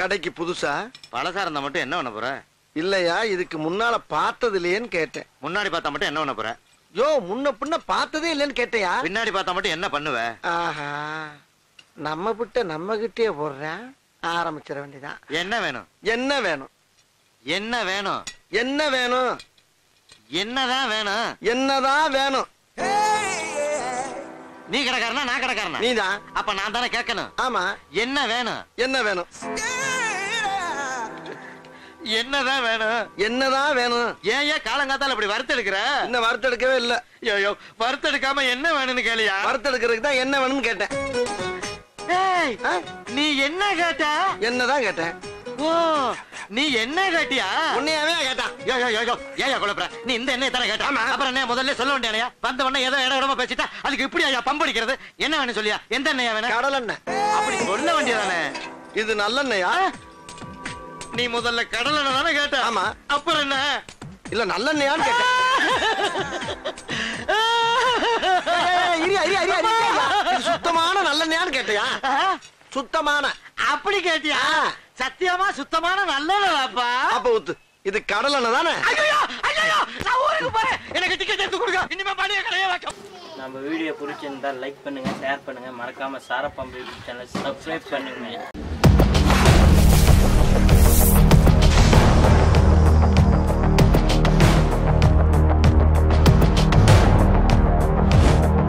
கடைக்கு புதுசா? பழசா இருந்தா மட்டும் என்ன பண்ண போற? இல்லையா, இதுக்கு முன்னால பார்த்தது இல்லையேன்னு கேட்டேன். முன்னாடி பார்த்தா மட்டும் என்ன பண்ண போற? யோ, முன்ன பின்ன பார்த்ததே இல்லைன்னு கேட்டையா? பின்னாடி பார்த்தா மட்டும் என்ன பண்ணுவ? ஆஹா, நம்ம கிட்ட நம்ம கிட்டே போடுறேன். ஆரம்பிச்சிட வேண்டியதான். என்ன வேணும்? என்ன வேணும்? என்ன வேணும்? என்ன வேணும்? என்னதான் வேணும்? என்னதான் வேணும்? நீ கடைக்காரனா நான் கடைக்காரனா? நீதான். அப்ப நான் தானே கேட்கணும். ஆமா. என்ன வேணும்? என்ன வேணும்? என்னதான் வேணும்? என்னதான் வேணும்? ஏன் காலங்காத்தால இப்படி வறுத்தெடுக்கிற? இன்னும் வறுத்தெடுக்கவே இல்ல. ஐயோ, வறுத்தெடுக்காம என்ன வேணும்னு கேளியா? வறுத்தெடுக்கிறதுக்கு தான் என்ன வேணும்னு கேட்டேன். நீ என்ன கேட்ட? என்னதான் கேட்டேன். ஓ, நீ என்ன கேட்டியா? உன்னையாவே கேட்டான். ஏயா குழப்பற? நீ இந்த எண்ணெய் தானே கேட்ட? அப்புறம் என்ன முதல்ல சொல்ல வேண்டியா? வந்த உடனே ஏதோ இட இடமா பேசிட்டா அதுக்கு இப்படி ஐயா பம்படிக்கிறது? என்ன வேணும் சொல்லியா? எந்த எண்ணெயா வேணும்? கடல் எண்ணெய். அப்படி சொல்ல வேண்டியதானே. இது நல்லெண்ணெயா? நீ முதல்ல கடல் எண்ணெய் தானே கேட்ட? ஆமா. அப்புறம் என்ன? இல்ல நல்லெண்ணெயான்னு கேட்டேன். சுத்தமான நல்லெண்ணெயான்னு கேட்டியா? சுத்தமான. அப்படி கேட்டியா? சத்தியமா சுத்தமான நல்லெண்ணெய்ப்பா. அப்ப ஊத்து. இது கடல் எண்ணெய் தானே? நான் ஊருக்கு போறேன். எனக்கு டிக்கெட் எடுத்து கொடுங்க. இனிமே பணிய கடையே வைக்கும். நம்ம வீடியோ பிடிச்சிருந்தா லைக் பண்ணுங்க, ஷேர் பண்ணுங்க, மறக்காம சாரா பம்பு யூடியூப் சேனல் சப்ஸ்கிரைப் பண்ணுங்க.